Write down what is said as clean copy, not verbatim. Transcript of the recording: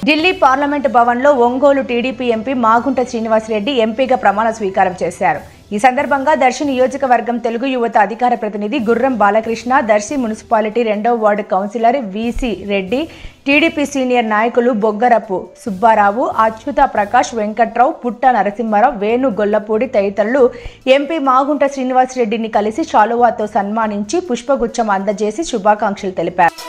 Delhi parliament భవన్లో Ongole TDP MP Magunta Srinivasa Reddy ఎంపీగా ప్రమాణ స్వీకారం చేశారు. ఈ సందర్భంగా దర్శి నియోజకవర్గం తెలుగు యువత అధికార ప్రతినిధి గుర్రం బాలకృష్ణ, దర్శి మున్సిపాలిటీ 2వ ward councillor VC Reddy, TDP senior నాయకులు బొగ్గరపు సుబ్బారావు, అచ్యుత ప్రకాష్, వెంకట్రావు, పుట్ట నరసింహారావు, వేణు గొల్లపూడి తదితరులు ఎంపీ మాగుంట శ్రీనివాసరెడ్డిని కలిసి శాలువాతో సన్మానించి పుష్పగుచ్చం అందజేసి శుభాకాంక్షలు తెలిపారు.